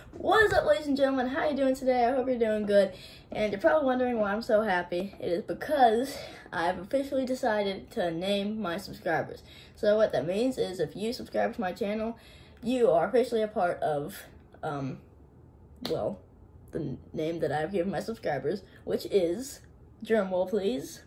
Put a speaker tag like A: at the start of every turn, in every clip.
A: What is up, ladies and gentlemen? How you doing today? I hope you're doing good. And you're probably wondering why I'm so happy. It is because I've officially decided to name my subscribers. So what that means is if you subscribe to my channel, you are officially a part of, well, the name that I've given my subscribers, which is, drumroll please,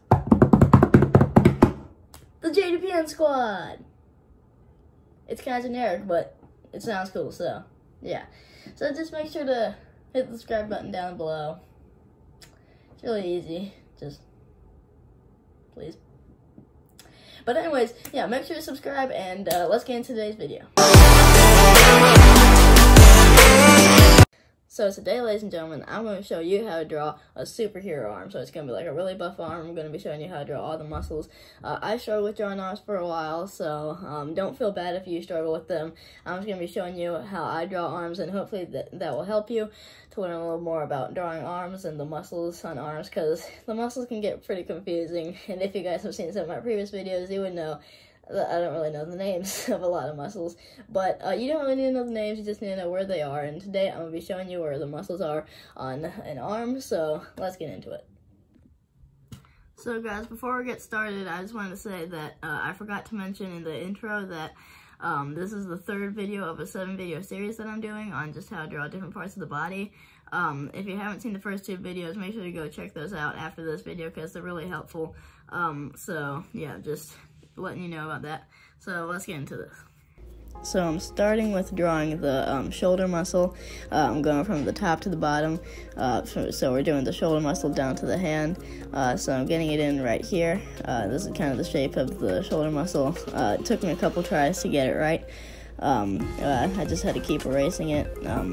A: the JDPN Squad. It's kind of generic, but it sounds cool, so yeah. So just make sure to hit the subscribe button down below. It's really easy, just please. But anyways, yeah, make sure to subscribe and let's get into today's video. So today, ladies and gentlemen, I'm going to show you how to draw a superhero arm. So it's going to be like a really buff arm. I'm going to be showing you how to draw all the muscles. I struggled with drawing arms for a while, so don't feel bad if you struggle with them. I'm just going to be showing you how I draw arms, and hopefully that will help you to learn a little more about drawing arms and the muscles on arms, because the muscles can get pretty confusing. And if you guys have seen some of my previous videos, you would know I don't really know the names of a lot of muscles, but you don't really need to know the names, you just need to know where they are, and today I'm going to be showing you where the muscles are on an arm, so let's get into it. So guys, before we get started, I just wanted to say that I forgot to mention in the intro that this is the third video of a 7-video series that I'm doing on just how to draw different parts of the body. If you haven't seen the first 2 videos, make sure to go check those out after this video because they're really helpful. So yeah, just letting you know about that. So let's get into this. So I'm starting with drawing the shoulder muscle. I'm going from the top to the bottom. So we're doing the shoulder muscle down to the hand. So I'm getting it in right here. This is kind of the shape of the shoulder muscle. It took me a couple tries to get it right. I just had to keep erasing it.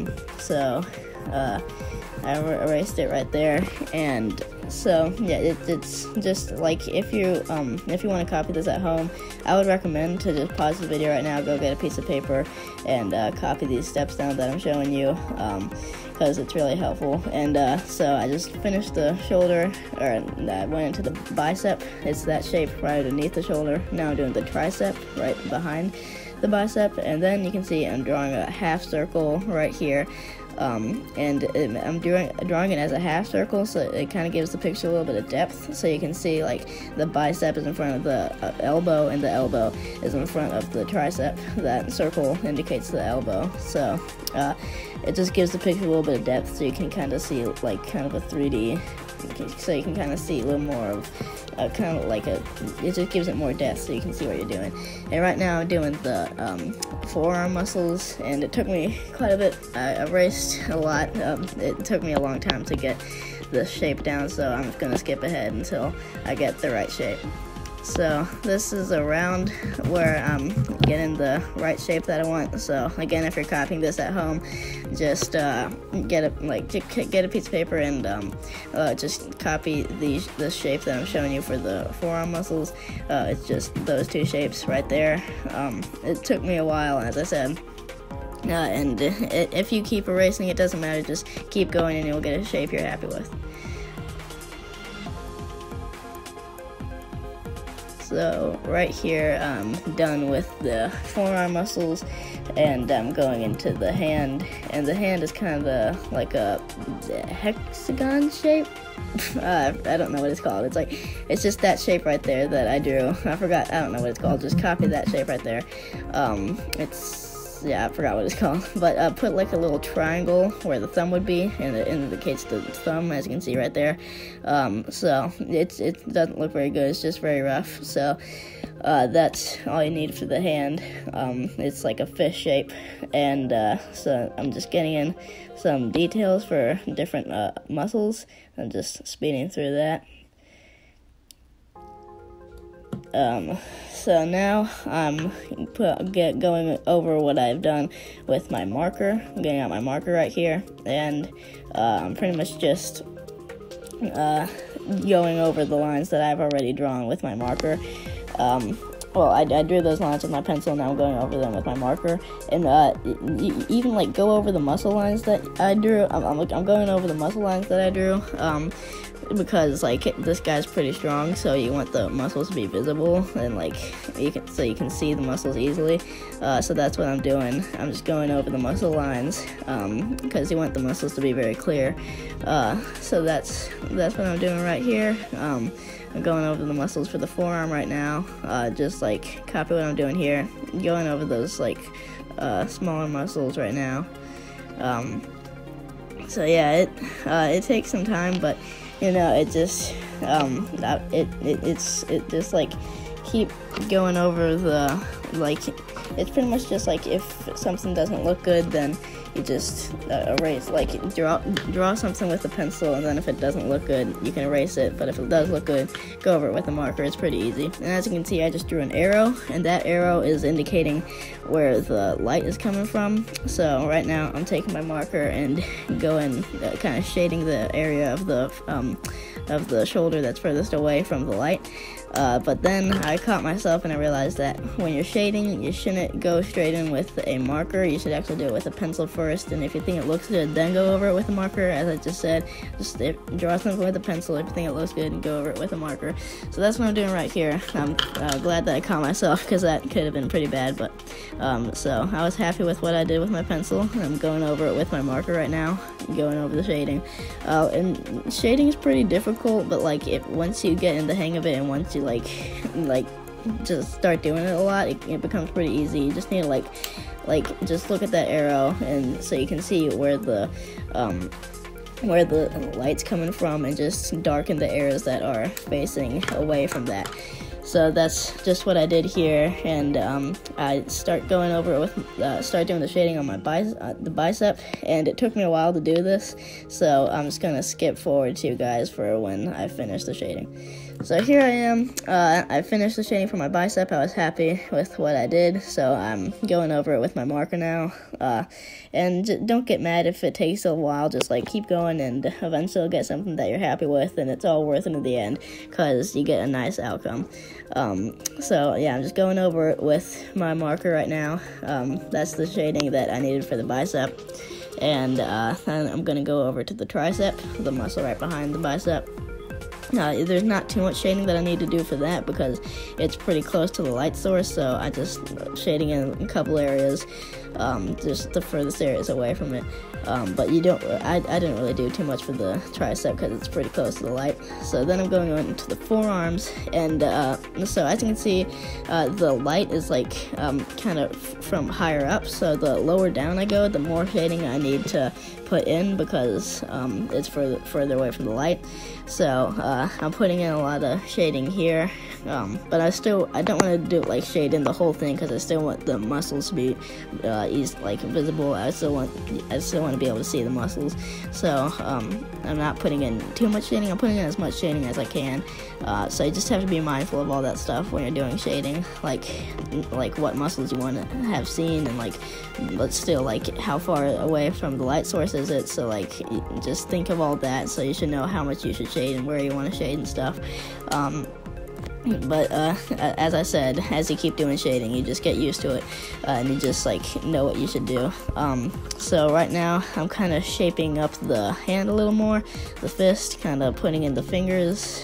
A: I erased it right there, and so yeah, it's just like if you want to copy this at home, I would recommend to just pause the video right now, go get a piece of paper, and copy these steps down that I'm showing you, because it's really helpful. And so I just finished the shoulder, or I went into the bicep. It's that shape right underneath the shoulder. Now I'm doing the tricep right behind the bicep, and then you can see I'm drawing a half circle right here. I'm drawing it as a half circle, so it kind of gives the picture a little bit of depth, so you can see like the bicep is in front of the elbow, and the elbow is in front of the tricep. That circle indicates the elbow, so it just gives the picture a little bit of depth, so you can kind of see like kind of a 3D, so you can kind of see a little more of kind of like it just gives it more depth so you can see what you're doing. And right now I'm doing the forearm muscles, and it took me quite a bit. I erased a lot. It took me a long time to get the shape down, so I'm going to skip ahead until I get the right shape. So this is around where I'm getting the right shape that I want. So again, if you're copying this at home, just get a piece of paper and just copy the shape that I'm showing you for the forearm muscles. It's just those 2 shapes right there. It took me a while, as I said. And if you keep erasing, it doesn't matter. Just keep going, and you'll get a shape you're happy with. So right here, I'm done with the forearm muscles, and I'm going into the hand, and the hand is kind of like a hexagon shape. I don't know what it's called. It's just that shape right there that I drew. I don't know what it's called. Just copy that shape right there. Yeah, I forgot what it's called, but put like a little triangle where the thumb would be, and it indicates the thumb, as you can see right there. So it doesn't look very good, it's just very rough, so that's all you need for the hand. It's like a fish shape, and so I'm just getting in some details for different muscles. I'm just speeding through that. So now I'm going over what I've done with my marker. I'm getting out my marker right here, and I'm pretty much just going over the lines that I've already drawn with my marker. well, I drew those lines with my pencil, and now I'm going over them with my marker. And even like go over the muscle lines that I drew. I'm going over the muscle lines that I drew. Because like this guy's pretty strong, so you want the muscles to be visible, and like you can see the muscles easily. So that's what I'm doing. I'm just going over the muscle lines because you want the muscles to be very clear. So that's what I'm doing right here. I'm going over the muscles for the forearm right now. Just like copy what I'm doing here. Going over those like smaller muscles right now. So yeah, it takes some time, but it just it just like keep going over the, like, it's pretty much just like if something doesn't look good, then you just erase, like draw something with a pencil, and then if it doesn't look good, you can erase it. But if it does look good, go over it with a marker. It's pretty easy. And as you can see, I just drew an arrow, and that arrow is indicating where the light is coming from. So right now I'm taking my marker and going kind of shading the area of the shoulder that's furthest away from the light. But then I caught myself and I realized that when you're shading, you shouldn't go straight in with a marker. You should actually do it with a pencil first, and if you think it looks good, then go over it with a marker. As I just said, just draw something with a pencil. If you think it looks good, and go over it with a marker. So that's what I'm doing right here. I'm glad that I caught myself, because that could have been pretty bad, but so I was happy with what I did with my pencil. I'm going over it with my marker right now, going over the shading. And shading is pretty difficult, but like once you get in the hang of it, and once you like just start doing it a lot, it becomes pretty easy. You just need to like just look at that arrow, and so you can see where the light's coming from, and just darken the areas that are facing away from that. So that's just what I did here, and I start going over it with start doing the shading on my the bicep, and it took me a while to do this, so I'm just gonna skip forward to you guys for when I finish the shading. So here I am. I finished the shading for my bicep. I was happy with what I did, so I'm going over it with my marker now. And don't get mad if it takes a while. Just like keep going, and eventually you'll get something that you're happy with, and it's all worth it in the end, because you get a nice outcome. So yeah, I'm just going over it with my marker right now. That's the shading that I needed for the bicep, and then I'm gonna go over to the tricep, the muscle right behind the bicep. There's not too much shading that I need to do for that, because it's pretty close to the light source, so I just shading in a couple areas, just the furthest areas away from it. But I didn't really do too much for the tricep, because it's pretty close to the light. So then I'm going on to the forearms, and so as you can see, the light is like kind of from higher up, so the lower down I go, the more shading I need to put in, because it's further away from the light. So I'm putting in a lot of shading here, but I don't want to do like shade in the whole thing, because I still want the muscles to be visible. I still want to be able to see the muscles. So I'm not putting in too much shading. I'm putting in as much shading as I can. So you just have to be mindful of all that stuff when you're doing shading, like what muscles you want to have seen, and but still how far away from the light source is it. So just think of all that, so you should know how much you should shade and where you want to shade and stuff. But as I said, as you keep doing shading, you just get used to it, and you just know what you should do. So right now I'm kind of shaping up the hand a little more, the fist, kind of putting in the fingers.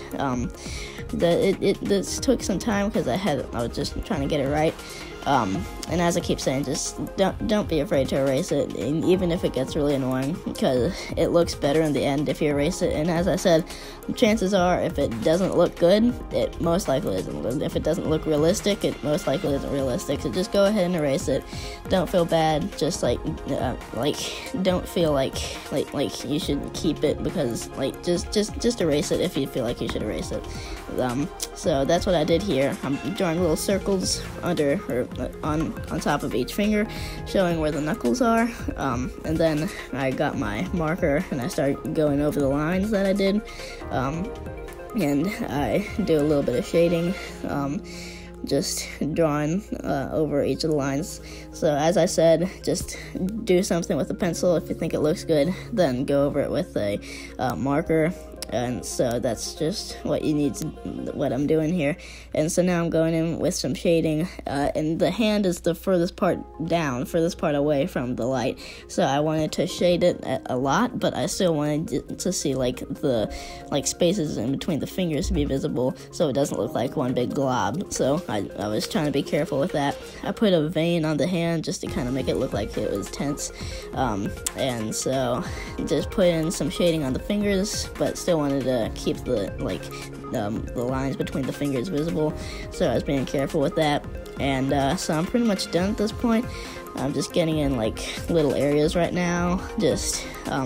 A: This took some time, because I was just trying to get it right. And as I keep saying, just don't be afraid to erase it, and even if it gets really annoying, because it looks better in the end if you erase it. And as I said, chances are, if it doesn't look good, it most likely isn't. If it doesn't look realistic, it most likely isn't realistic. So just go ahead and erase it. Don't feel bad. Just don't feel like you should keep it, because just erase it if you feel like you should erase it. So that's what I did here. I'm drawing little circles under or on top of each finger, showing where the knuckles are. And then I got my marker and I started going over the lines that I did. And I do a little bit of shading, just drawing over each of the lines. So as I said, just do something with a pencil. If you think it looks good, then go over it with a marker. and so that's just what you need to, what I'm doing here. And so now I'm going in with some shading, and the hand is the furthest part down, furthest part away from the light, so I wanted to shade it a lot, but I still wanted to see like the spaces in between the fingers to be visible, so it doesn't look like one big glob. So I was trying to be careful with that. I put a vein on the hand just to kind of make it look like it was tense, and so just put in some shading on the fingers, but still wanted to keep the lines between the fingers visible, so I was being careful with that. And so I'm pretty much done at this point. I'm just getting in like little areas right now, just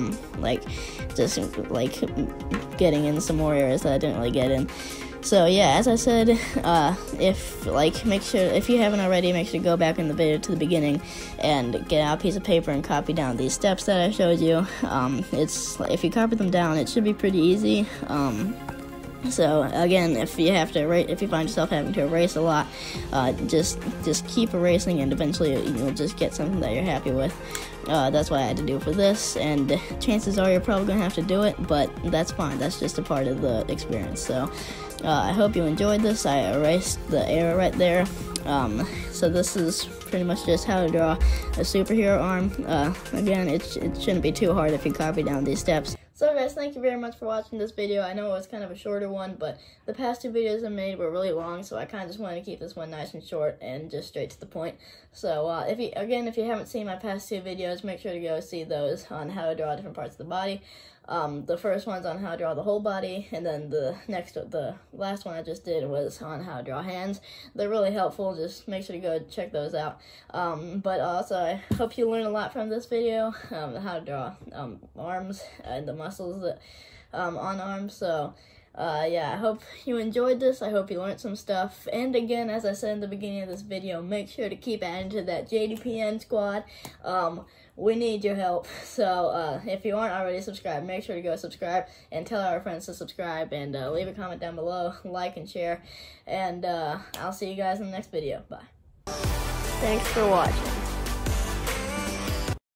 A: getting in some more areas that I didn't really get in. So yeah, as I said, make sure, if you haven't already, make sure to go back in the video to the beginning and get out a piece of paper and copy down these steps that I showed you. If you copy them down, it should be pretty easy. So again, if you find yourself having to erase a lot, just keep erasing, and eventually you'll just get something that you're happy with. That's what I had to do for this, and chances are you're probably gonna have to do it, but that's fine. That's just a part of the experience. So I hope you enjoyed this. I erased the arrow right there. So this is pretty much just how to draw a superhero arm. Again, it shouldn't be too hard if you copy down these steps. So guys, thank you very much for watching this video. I know it was kind of a shorter one, but the past two videos I made were really long, so I kind of just wanted to keep this one nice and short and just straight to the point. So if you haven't seen my past two videos, make sure to go see those on how to draw different parts of the body. The first one's on how to draw the whole body, and then the last one I just did was on how to draw hands. They're really helpful. Just make sure to go check those out. But also, I hope you learned a lot from this video, how to draw arms and the muscles that on arms. So yeah, I hope you enjoyed this. I hope you learned some stuff. And again, as I said in the beginning of this video, make sure to keep adding to that JDPN squad. We need your help. So if you aren't already subscribed, make sure to go subscribe and tell our friends to subscribe, and leave a comment down below, like and share. And I'll see you guys in the next video. Bye. Thanks for watching.